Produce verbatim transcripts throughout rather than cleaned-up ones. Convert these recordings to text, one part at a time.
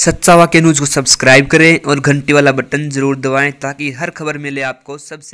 सच्चावा के न्यूज़ को सब्सक्राइब करें और घंटी वाला बटन जरूर दबाएं ताकि हर खबर मिले आपको सबसे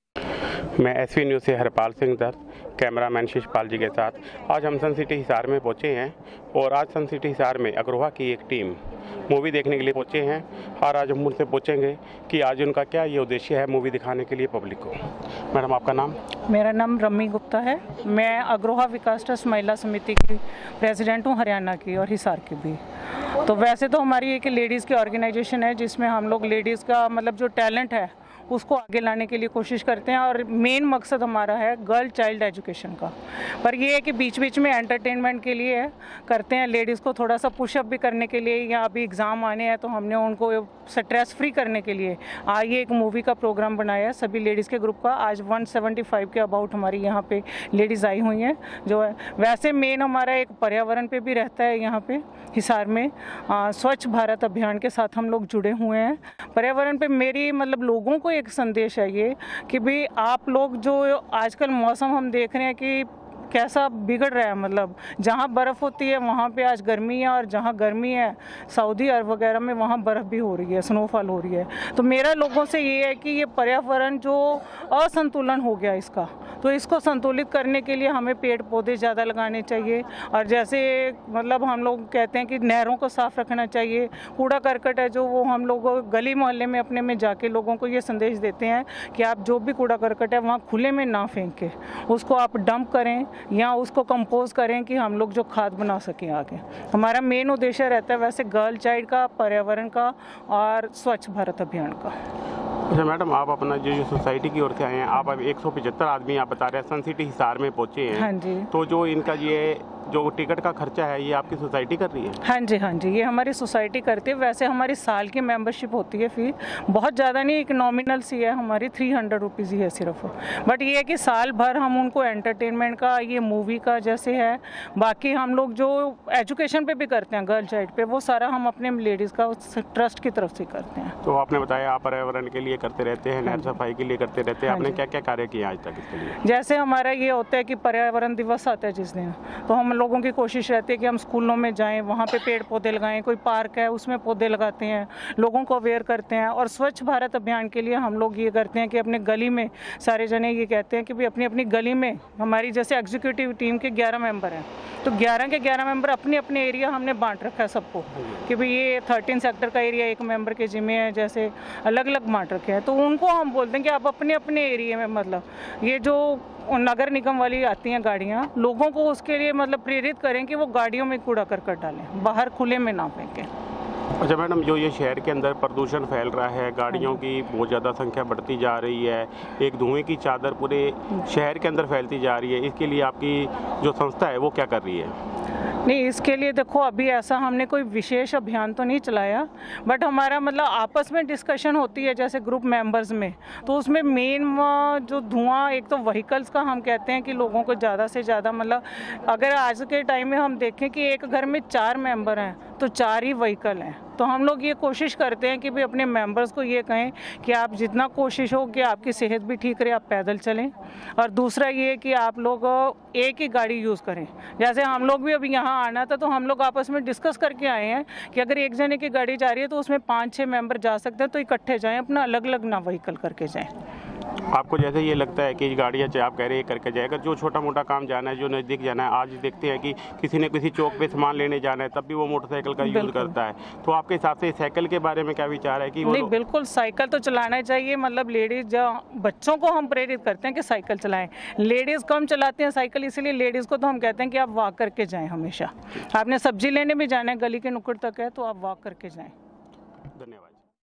पहले। मैं एसवी न्यूज़ से हरपाल सिंह दत्त, कैमरामैन शिशपाल जी के साथ आज हम सन सिटी हिसार में पहुंचे हैं और आज सन सिटी हिसार में अग्रोहा की एक टीम मूवी देखने के लिए पहुंचे हैं और आज हम उनसे पूछेंगे कि आज उनका क्या ये उद्देश्य है मूवी दिखाने के लिए पब्लिक को। मैडम, आपका नाम? मेरा नाम रम्मी गुप्ता है। मैं अग्रोहा विकास ट्रस्ट महिला समिति की प्रेसिडेंट हूँ, हरियाणा की और हिसार की भी। तो वैसे तो हमारी एक लेडीज़ की ऑर्गेनाइजेशन है जिसमें हम लोग लेडीज़ का मतलब जो टैलेंट है उसको आगे लाने के लिए कोशिश करते हैं और मेन मकसद हमारा है गर्ल चाइल्ड एजुकेशन का। पर ये है कि बीच बीच में एंटरटेनमेंट के लिए करते हैं, लेडीज़ को थोड़ा सा पुशअप भी करने के लिए, या अभी एग्ज़ाम आने हैं तो हमने उनको स्ट्रेस फ्री करने के लिए आज ये एक मूवी का प्रोग्राम बनाया है सभी लेडीज़ के ग्रुप का। आज एक सौ पचहत्तर के अबाउट हमारी यहाँ पे लेडीज़ आई हुई हैं जो है। वैसे मेन हमारा एक पर्यावरण पे भी रहता है यहाँ पे हिसार में। आ, स्वच्छ भारत अभियान के साथ हम लोग जुड़े हुए हैं। पर्यावरण पे मेरी मतलब लोगों को एक संदेश है ये कि भाई आप लोग जो आजकल मौसम हम देख रहे हैं कि कैसा बिगड़ रहा है, मतलब जहाँ बर्फ़ होती है वहाँ पे आज गर्मी है और जहाँ गर्मी है सऊदी अरब वगैरह में वहाँ बर्फ़ भी हो रही है, स्नोफॉल हो रही है। तो मेरा लोगों से ये है कि ये पर्यावरण जो असंतुलन हो गया इसका, तो इसको संतुलित करने के लिए हमें पेड़ पौधे ज़्यादा लगाने चाहिए। और जैसे मतलब हम लोग कहते हैं कि नहरों को साफ़ रखना चाहिए, कूड़ा करकट है जो वो हम लोग गली मोहल्ले में अपने में जाके लोगों को ये संदेश देते हैं कि आप जो भी कूड़ा करकट है वहाँ खुले में ना फेंक के उसको आप डंप करें या उसको कंपोज करें कि हम लोग जो खाद बना सकें आगे। हमारा मेन उद्देश्य रहता है वैसे गर्ल चाइल्ड का, पर्यावरण का और स्वच्छ भारत अभियान का। अच्छा मैडम, आप अपना जो जो सोसाइटी की ओर से आए हैं, आप अब एक सौ पचहत्तर आदमी आप बता रहे हैं सन सिटी हिसार में पहुंचे हैं। हाँ जी। तो जो इनका ये जो टिकट का खर्चा है ये आपकी सोसाइटी कर रही है? हाँ जी हाँ जी, ये हमारी सोसाइटी करती है। वैसे हमारी साल की मेंबरशिप होती है फी, बहुत ज़्यादा नहीं, एक नॉमिनल सी है हमारी, थ्री हंड्रेड रुपीज़ ही है सिर्फ। बट ये है कि साल भर हम उनको एंटरटेनमेंट का, ये मूवी का जैसे है, बाकी हम लोग जो एजुकेशन पे भी करते हैं गर्ल चाइल्ड पे, वो सारा हम अपने लेडीज़ का ट्रस्ट की तरफ से करते हैं। तो आपने बताया आप पर्यावरण के लिए करते रहते हैं, नहर सफाई के लिए करते रहते हैं, आपने क्या क्या कार्य किया आज तक इसके लिए? जैसे हमारा ये होता है कि पर्यावरण दिवस आता है जिस दिन, तो हम लोगों की कोशिश रहती है कि हम स्कूलों में जाएं, वहाँ पे पेड़ पौधे लगाएं, कोई पार्क है उसमें पौधे लगाते हैं, लोगों को अवेयर करते हैं। और स्वच्छ भारत अभियान के लिए हम लोग ये करते हैं कि अपने गली में सारे जने ये कहते हैं कि भाई अपनी अपनी गली में, हमारी जैसे एग्जीक्यूटिव टीम के ग्यारह मेंबर हैं, तो ग्यारह के ग्यारह मेंबर अपने अपने एरिया हमने बांट रखा है सबको कि भाई ये थर्टीन सेक्टर का एरिया एक मेंबर के जिम्मे है, जैसे अलग अलग बांट रखे हैं। तो उनको हम बोलते हैं कि आप अपने अपने एरिया में, मतलब ये जो नगर निगम वाली आती हैं गाड़ियाँ, लोगों को उसके लिए मतलब प्रेरित करें कि वो गाड़ियों में कूड़ा करकट डालें, बाहर खुले में ना फेंकें। अच्छा मैडम, जो ये शहर के अंदर प्रदूषण फैल रहा है, गाड़ियों की बहुत ज़्यादा संख्या बढ़ती जा रही है, एक धुएं की चादर पूरे शहर के अंदर फैलती जा रही है, इसके लिए आपकी जो संस्था है वो क्या कर रही है? नहीं, इसके लिए देखो अभी ऐसा हमने कोई विशेष अभियान तो नहीं चलाया, बट हमारा मतलब आपस में डिस्कशन होती है जैसे ग्रुप मेंबर्स में, तो उसमें मेन जो धुआं, एक तो व्हीकल्स का हम कहते हैं कि लोगों को ज़्यादा से ज़्यादा, मतलब अगर आज के टाइम में हम देखें कि एक घर में चार मेंबर हैं तो चार ही व्हीकल हैं, तो हम लोग ये कोशिश करते हैं कि भाई अपने मेंबर्स को ये कहें कि आप जितना कोशिश हो कि आपकी सेहत भी ठीक रहे, आप पैदल चलें। और दूसरा ये कि आप लोग एक ही गाड़ी यूज़ करें। जैसे हम लोग भी अभी यहाँ आना था तो हम लोग आपस में डिस्कस करके आए हैं कि अगर एक जने की गाड़ी जा रही है तो उसमें पाँच छः मेंबर जा सकते हैं, तो इकट्ठे जाएँ, अपना अलग अलग ना व्हीकल करके जाएँ। आपको जैसे ये लगता है कि गाड़ियाँ चाहे आप कह रहे हैं करके जाए, अगर जो छोटा मोटा काम जाना है, जो नज़दीक जाना है, आज देखते हैं कि किसी ने किसी चौक पे सामान लेने जाना है तब भी वो मोटरसाइकिल का यूज़ करता है, तो आपके हिसाब से साइकिल के बारे में क्या विचार है? कि वो नहीं, बिल्कुल साइकिल तो चलाना चाहिए, मतलब लेडीज़ जो बच्चों को हम प्रेरित करते हैं कि साइकिल चलाएं। लेडीज़ कम चलाती हैं साइकिल, इसलिए लेडीज़ को तो हम कहते हैं कि आप वॉक करके जाएँ हमेशा। आपने सब्जी लेने भी जाना है, गली के नुक्कड़ तक है तो आप वॉक करके जाएँ। धन्यवाद।